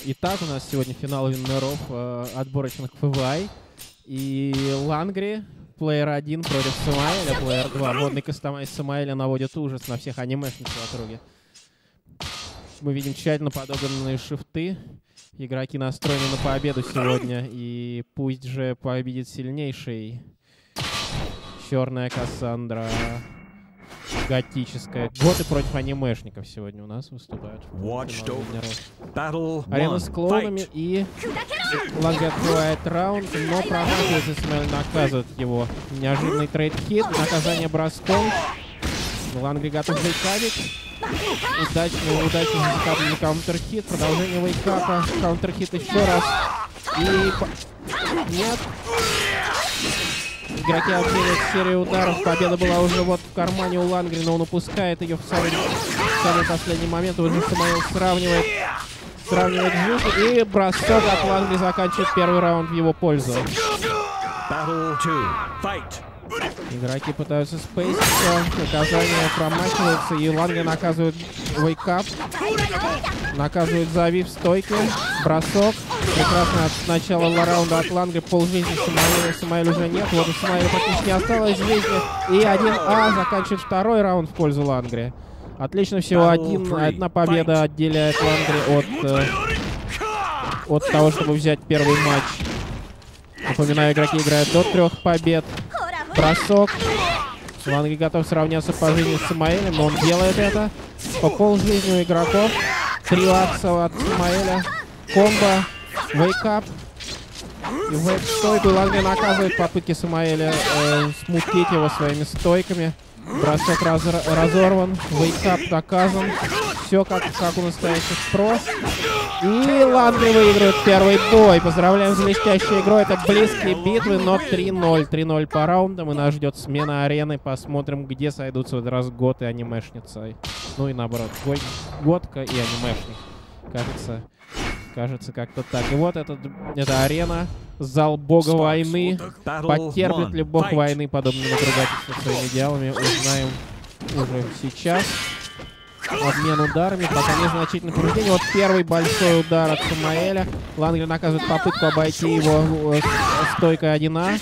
Итак, у нас сегодня финал виннеров отборочных ФВА. И Лангри, плеер 1 против Самаэля, плеер 2. Модный кастомайз Самаэля наводит ужас на всех анимешниц в округе. Мы видим тщательно подобранные шифты. Игроки настроены на победу сегодня. И пусть же победит сильнейший. Черная Кассандра. Готическая. Готы против анимешников сегодня у нас выступают. Арена с клоунами, и Лангри открывает раунд, но промахивается, Самаэль наказывает его. Неожиданный трейд-хит, наказание броском. Лангри готов вейкапить. Удачный закапанный каунтер-хит, продолжение вейкапа, каунтер-хит еще раз. И... Нет. Игроки отменят серию ударов. Победа была уже вот в кармане у Лангри, но он упускает ее в самый последний момент. Уже Самаэль сравнивает жизнь. И бросок от Лангри заканчивает первый раунд в его пользу. Игроки пытаются спейситься. Наказание промахивается. И Лангри наказывает вейкап. Наказывает завив стойки. Бросок. Прекрасно от начала раунда от Лангри. Полжизни Самаэля уже нет. Вот у Самаэля практически не осталось жизни. И 1А заканчивает второй раунд в пользу Лангри. Отлично, всего одна победа отделяет Лангри от того, чтобы взять первый матч. Напоминаю, игроки играют до 3 побед. Бросок. Лангри готов сравняться по жизни с Самаэлем, но он делает это. По полжизни у игроков. 3 акса от Самаэля. Комбо. Вейкап. И вейп-стойку. Лангри наказывает попытки Самаэля смутить его своими стойками. Бросок разорван. Вейкап наказан. Все как у настоящих про. И Лангри выигрывает первый бой. Поздравляем с блестящей игрой. Это близкие битвы, но 3-0. 3-0 по раундам. И нас ждет смена арены. Посмотрим, где сойдутся в этот раз Гот и анимешница. Ну и наоборот. Готка и анимешник. Кажется, как-то так. И вот это арена, зал бога войны. Потерпит ли бог войны подобное надругательство своими идеалами, узнаем уже сейчас. Обмен ударами, пока незначительное повреждение. Вот первый большой удар от Самаэля. Лангри наказывает попытку обойти его стойкой 1А.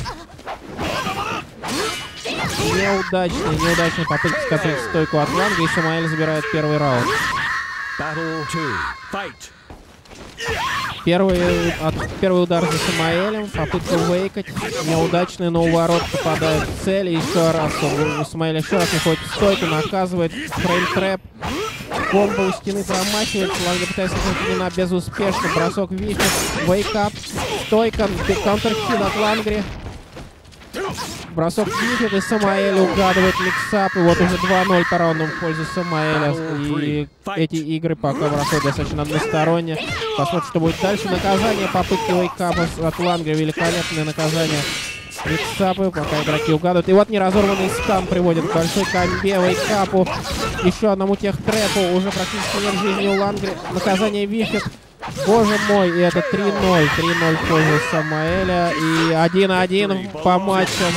Неудачная попытка скопить стойку от Лангри, и Самаэль забирает первый раунд. Первый удар за Самаэлем, попытка вейкать, неудачная, но у ворот попадает в цель. И еще раз у Самаэля еще раз находит в стойку, наказывает фрейм-трэп. Комбо у стены промахивается, Лангри пытается на безуспешно, бросок вихрь, вейкап, стойка, каунтер-хит от Лангри. Бросок вихрь, и Самаэль угадывает миксап. И вот уже 2-0 по раундам в пользу Самаэля. И эти игры пока проходят достаточно односторонне. Посмотрим, что будет дальше. Наказание, попытки вейкапа от Лангри. Великолепное наказание. Миксапы, пока игроки угадывают. И вот неразорванный стан приводит к большой комбе, вейкапу. Еще одному техтрэпу. Уже практически нет жизни у Лангри. Наказание вихрь. Боже мой, и это 3-0. 3-0 в пользу Самаэля. И 1-1 по матчам.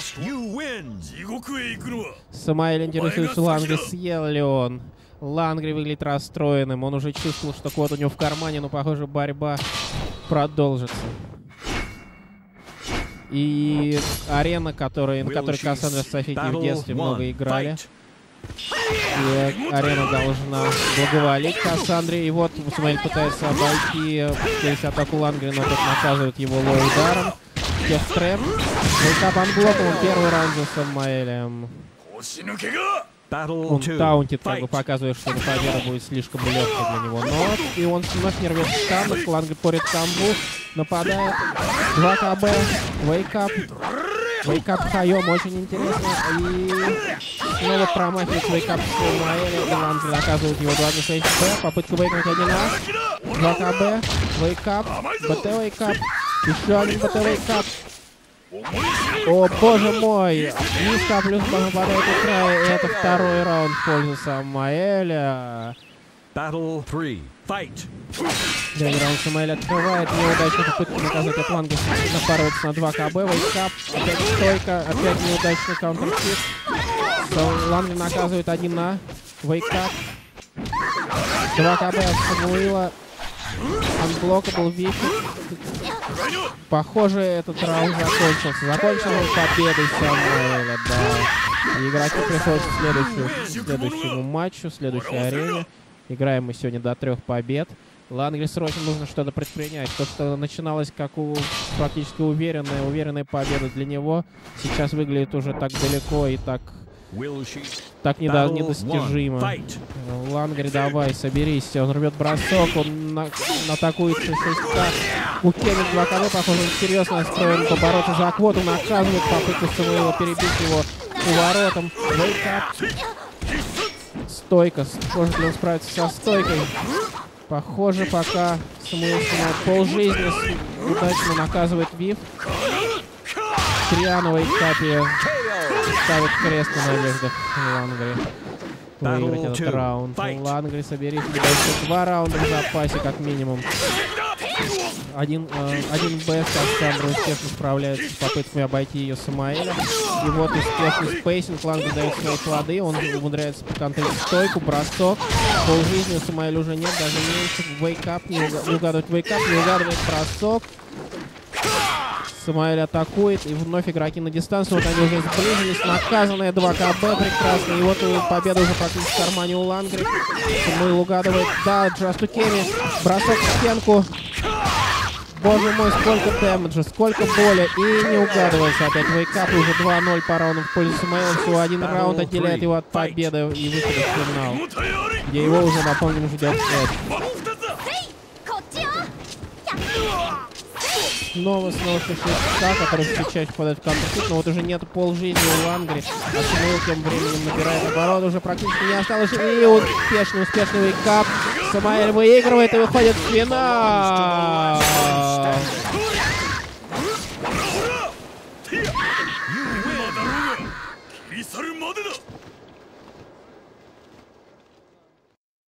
Самаэль интересуется Лангри, съел ли он. Лангри выглядит расстроенным. Он уже чувствовал, что кот у него в кармане, но, похоже, борьба продолжится. И арена, на которой Кассандра с Софией в детстве много играли. И арена должна благоволить Кассандре. И вот Самаэль пытается обойти атаку Лангри, но тот наказывает его лоу-ударом. Техтрэп. Вейкап анблоком. Первый раунд за Самаэлем. Он таунтит, как бы показывает, что эта победа будет слишком легкой для него. Но и он вновь не рвет штаны. Лангри порит камбу. Нападает. 2 КБ. Вейкап. Вейкап хайом, очень интересно. И снова промахивает вейкап Самаэля. И Лангри наказывает его 2-6 Б. Попытка вейкнуть 1А. 2 КБ. Вейкап. БТ вейкап. Еще один БТ вейкап. О, боже мой! Низко плюс попадает у края. И это второй раунд в пользу Самаэля. Первый раунд Самаэль открывает. Неудачная попытка наказать от Лангри. Напарывается на 2 КБ. Вейкап. Опять стойка. Опять неудачный каунтер-хит. Лангри наказывает 1А. Вейкап. 2 КБ от Самуила. Unblockable Вифи. Похоже, этот раунд закончился. Закончился победой Самуэля, да. И игроки приходят к следующему матчу, следующей арене. Играем мы сегодня до 3 побед. Лангри срочно нужно что-то предпринять. То, что начиналось как практически уверенная победа для него, сейчас выглядит уже так далеко и так недостижимо. Лангри, давай, соберись. Он рвет бросок, он атакует 6К. У Кевин 2 КД, похоже, он серьезно настроен побороться за квоту, наказывает попытку Самуэла перебить его поворотом. Вейкап. Стойка. Может ли он справиться со стойкой? Похоже, пока Самуэл снимает полжизни, удачно наказывает Вив. Триана Вейкапе ставит крест на надеждах Лангри выиграть этот раунд. Лангри, соберись, еще 2 раунда в запасе, как минимум. Один Б с Кассандрой успешно справляется с попытками обойти ее Самуэля. И вот успешный спейсинг. Лангри дает свои плоды. Он умудряется поконтрить стойку, бросок. Полжизни у Самуэля уже нет, даже меньше. Вейкап, не угадывает вейкап, не угадывает бросок. Самуэль атакует, и вновь игроки на дистанцию. Вот они уже сблизились. Наказанная 2 КБ прекрасно. И вот победа уже практически в кармане у Лангри. Самуэль угадывает. Да, Джастукеми. Бросок в стенку. Боже мой, сколько дэмэджа, сколько боли. И не угадывается опять вейкап. Уже 2-0 по раунду в пользу Самуэла. Всего 1 раунд отделяет его от победы и выхода в финал, где его уже, напомним, ждет Эд. Снова 6К, который все чаще попадает в контрхит, но вот уже нет полжизни у Лангри. А Самуэл тем временем набирает оборот, уже практически не осталось. И успешный вейкап. Самуэль выигрывает и выходит в финал.